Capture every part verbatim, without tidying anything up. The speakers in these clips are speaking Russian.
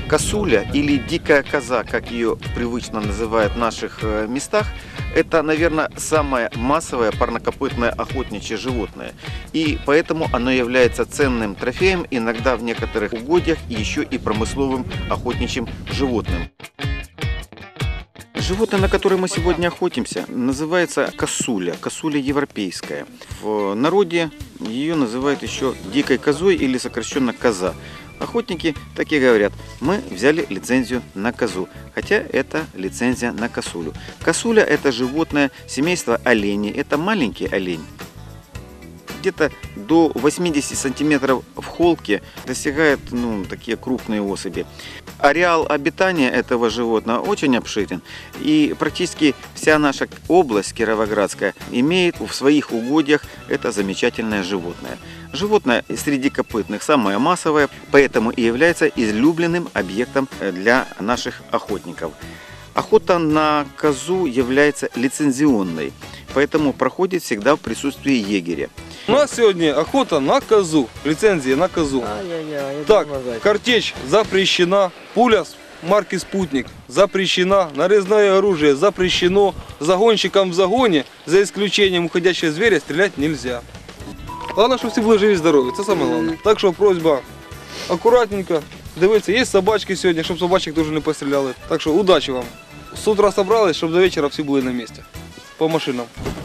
Косуля или дикая коза, как ее привычно называют в наших местах, это, наверное, самое массовое парнокопытное охотничье животное. И поэтому оно является ценным трофеем, иногда в некоторых угодьях, и еще и промысловым охотничьим животным. Животное, на которое мы сегодня охотимся, называется косуля, косуля европейская. В народе ее называют еще дикой козой или сокращенно коза. Охотники так и говорят: мы взяли лицензию на козу, хотя это лицензия на косулю. Косуля — это животное семейства оленей, это маленький олень. Где-то до восьмидесяти сантиметров в холке достигают, ну, такие крупные особи. Ареал обитания этого животного очень обширен, и практически вся наша область Кировоградская имеет в своих угодьях это замечательное животное. Животное среди копытных самое массовое, поэтому и является излюбленным объектом для наших охотников. Охота на козу является лицензионной, поэтому проходит всегда в присутствии егеря. У нас сегодня охота на козу, лицензия на козу. А, я, я, я так, картечь запрещена, пуля марки «Спутник» запрещена, нарезное оружие запрещено, загонщикам в загоне, за исключением уходящего зверя, стрелять нельзя. Главное, чтобы все были живы и здоровы, это самое главное. Так что просьба аккуратненько дивитися, есть собачки сегодня, чтобы собачек тоже не постреляли. Так что удачи вам. С утра собрались, чтобы до вечера все были на месте. По машинам.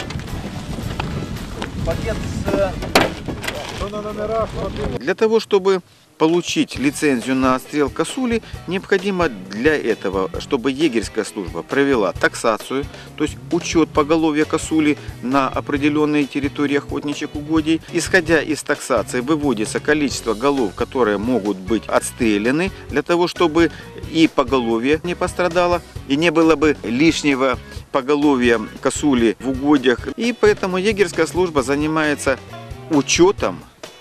Для того, чтобы получить лицензию на отстрел косули, необходимо для этого, чтобы егерская служба провела таксацию, то есть учет поголовья косули на определенной территории охотничьих угодий. Исходя из таксации выводится количество голов, которые могут быть отстреляны, для того, чтобы и поголовье не пострадало, и не было бы лишнего поголовья косули в угодьях. И поэтому егерская служба занимается учетом,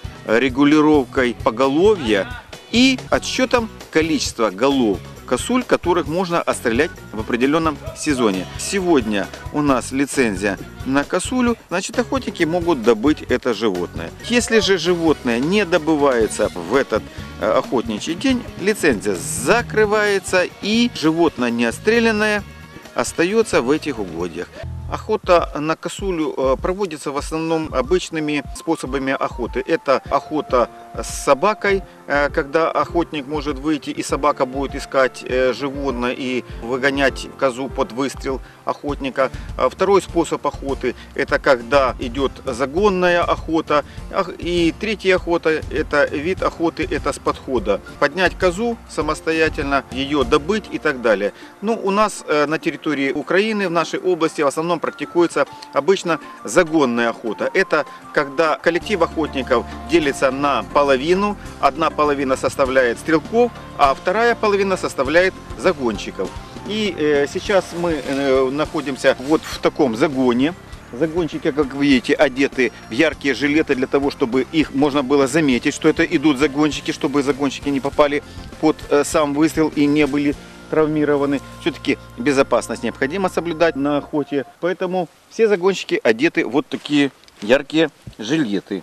регулировкой поголовья и отсчетом количества голов косуль, которых можно отстрелять в определенном сезоне. Сегодня у нас лицензия на косулю, значит, охотники могут добыть это животное. Если же животное не добывается в этот охотничий день, лицензия закрывается и животное неотстрелянное остается в этих угодьях. Охота на косулю проводится в основном обычными способами охоты. Это охота с собакой, когда охотник может выйти и собака будет искать животное и выгонять козу под выстрел охотника. Второй способ охоты — это когда идет загонная охота. И третья охота — это вид охоты, это с подхода. Поднять козу самостоятельно, ее добыть и так далее. Ну, у нас на территории Украины, в нашей области, в основном практикуется обычно загонная охота. Это когда коллектив охотников делится на половину. Одна половина составляет стрелков, а вторая половина составляет загонщиков. И э, сейчас мы э, находимся вот в таком загоне. Загонщики, как вы видите, одеты в яркие жилеты для того, чтобы их можно было заметить, что это идут загонщики, чтобы загонщики не попали под э, сам выстрел и не были травмированы. Все-таки безопасность необходимо соблюдать на охоте, поэтому все загонщики одеты вот такие яркие жилеты.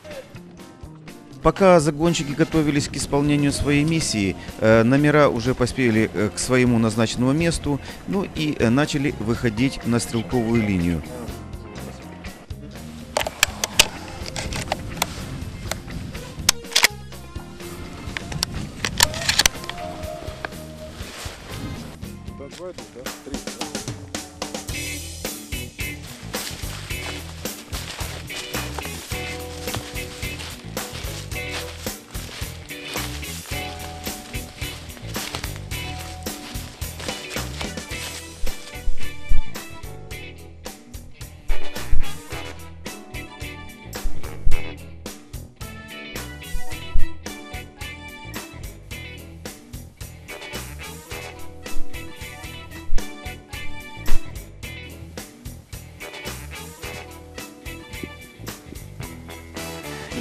Пока загонщики готовились к исполнению своей миссии, номера уже поспели к своему назначенному месту, ну и начали выходить на стрелковую линию.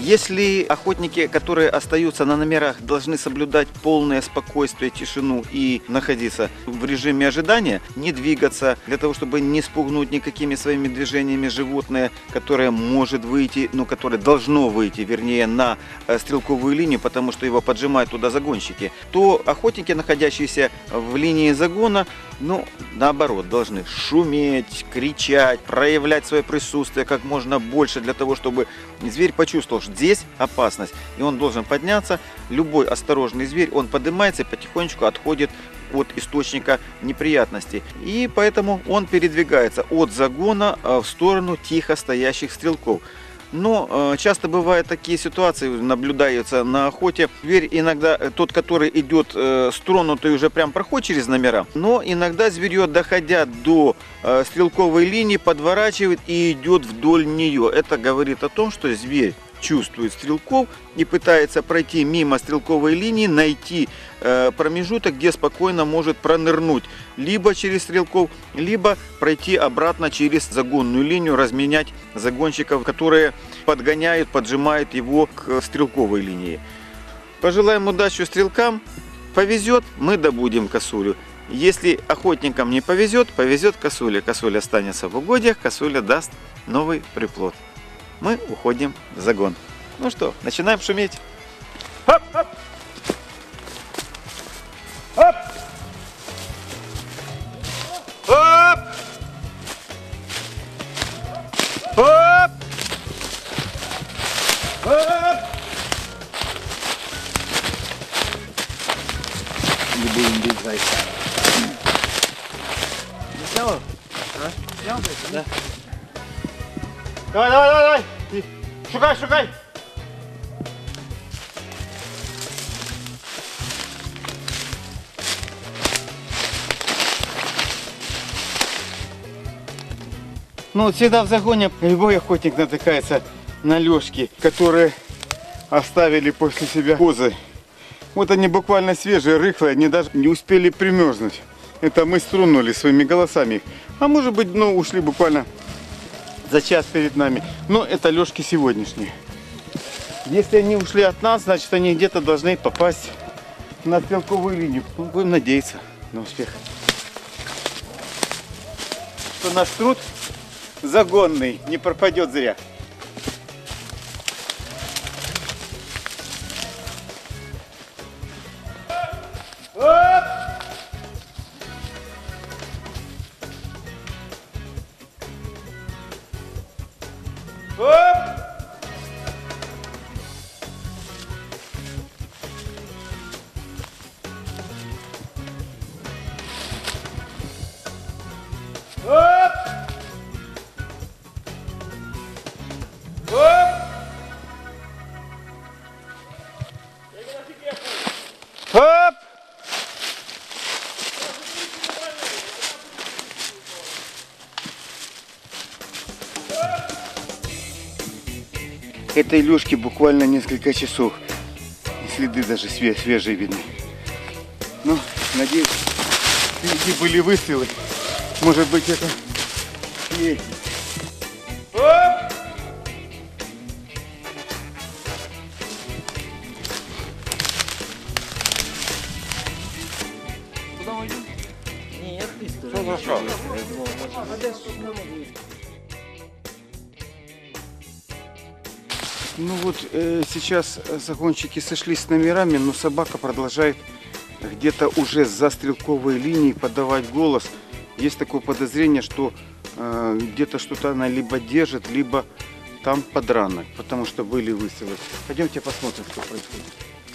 Если охотники, которые остаются на номерах, должны соблюдать полное спокойствие, тишину и находиться в режиме ожидания, не двигаться, для того, чтобы не спугнуть никакими своими движениями животное, которое может выйти, ну, которое должно выйти, вернее, на стрелковую линию, потому что его поджимают туда загонщики, то охотники, находящиеся в линии загона, ну, наоборот, должны шуметь, кричать, проявлять свое присутствие как можно больше для того, чтобы зверь почувствовал, что здесь опасность, и он должен подняться. Любой осторожный зверь, он поднимается и потихонечку отходит от источника неприятностей. И поэтому он передвигается от загона в сторону тихо стоящих стрелков. Но э, часто бывают такие ситуации, наблюдаются на охоте. Зверь иногда, тот, который идет э, стронутый, уже прям проходит через номера. Но иногда зверь, доходя до э, стрелковой линии, подворачивает и идет вдоль нее. Это говорит о том, что зверь чувствует стрелков и пытается пройти мимо стрелковой линии, найти э, промежуток, где спокойно может пронырнуть либо через стрелков, либо пройти обратно через загонную линию, разменять загонщиков, которые подгоняют, поджимают его к стрелковой линии. Пожелаем удачи стрелкам. Повезет, мы добудем косулю. Если охотникам не повезет, повезет косуля. Косуля останется в угодьях, косуля даст новый приплод. Мы уходим в загон. Ну что, начинаем шуметь. Хоп, хоп. Хоп. Хоп. Хоп. Хоп. Не будем бить зайца. Не снял? А? Снял? Да. Давай, давай, давай, давай! Шукай, шукай! Ну вот всегда в загоне любой охотник натыкается на лёжки, которые оставили после себя козы. Вот они буквально свежие, рыхлые, они даже не успели примерзнуть. Это мы струнули своими голосами. А может быть, ну, ушли буквально за час перед нами. Но это лёжки сегодняшние. Если они ушли от нас, значит они где-то должны попасть на стрелковую линию. Ну, будем надеяться на успех. Что наш труд загонный не пропадет зря. Хоп! Этой лёжки буквально несколько часов. И следы даже свежие видны. Ну, надеюсь, впереди были выстрелы. Может быть, это и эти. Нет, ты что? Что за шаг? Ну вот э, сейчас загонщики сошлись с номерами, но собака продолжает где-то уже за стрелковой линией подавать голос. Есть такое подозрение, что э, где-то что-то она либо держит, либо там подранок, потому что были выстрелы. Пойдемте посмотрим, что происходит.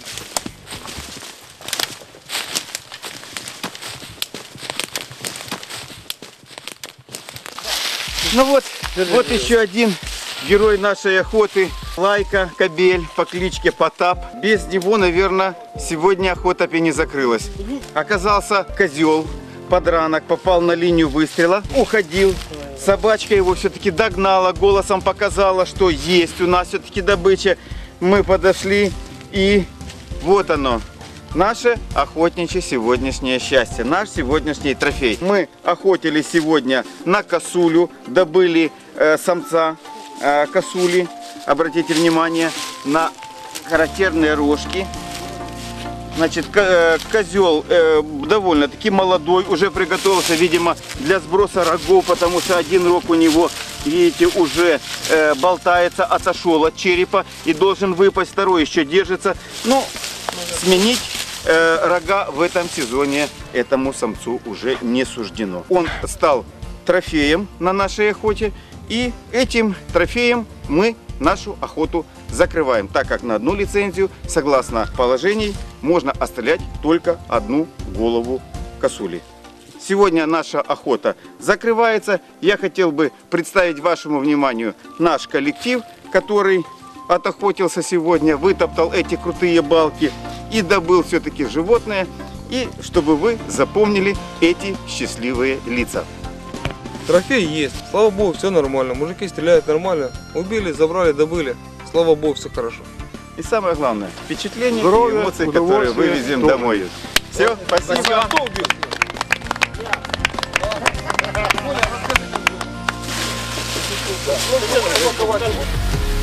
Ну вот, вот еще один герой нашей охоты. Лайка, кобель по кличке Потап. Без него, наверное, сегодня охота бы не закрылась. Оказался козел, подранок, попал на линию выстрела, уходил. Собачка его все-таки догнала, голосом показала, что есть у нас все-таки добыча. Мы подошли, и вот оно. Наше охотничье сегодняшнее счастье, наш сегодняшний трофей. Мы охотились сегодня на косулю, добыли э, самца э, косули, обратите внимание. на характерные рожки. Значит, козел э, довольно-таки молодой, уже приготовился, видимо, для сброса рогов, потому что один рог у него, видите, уже э, болтается, отошел от черепа и должен выпасть, второй еще держится. Ну, сменить э, рога в этом сезоне этому самцу уже не суждено. Он стал трофеем на нашей охоте, и этим трофеем мы нашу охоту закрываем, так как на одну лицензию, согласно положений, можно отстрелять только одну голову косули. Сегодня наша охота закрывается. Я хотел бы представить вашему вниманию наш коллектив, который отохотился сегодня, вытоптал эти крутые балки и добыл все-таки животное. И чтобы вы запомнили эти счастливые лица. Трофей есть, слава богу, все нормально. Мужики стреляют нормально. Убили, забрали, добыли. Слава богу, все хорошо. И самое главное, впечатления Здоровья, и эмоции, которые вывезем тоже. домой. Все, спасибо. спасибо.